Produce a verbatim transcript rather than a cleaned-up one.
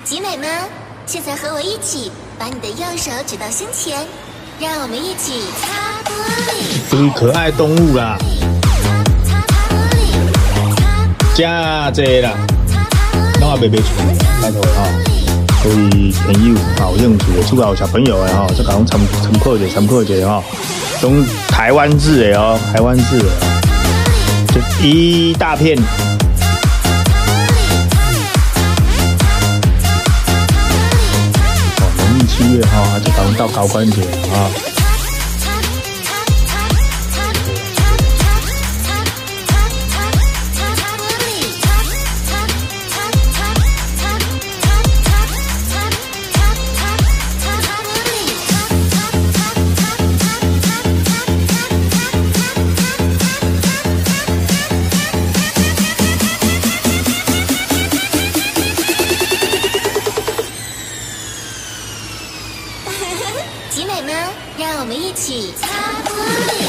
集美们，现在和我一起把你的右手指到胸前，让我们一起擦玻璃。 注意可爱动物啦，加这啦，拢也袂袂出，拜托哈。所以朋友哈有兴趣的，主要小朋友的哈，这个讲参参考一下，参考一下哈。用台湾字的哦，台湾字的哦，就一大片。 七月哈，就刚到高关节啊。 集美们，让我们一起擦玻璃。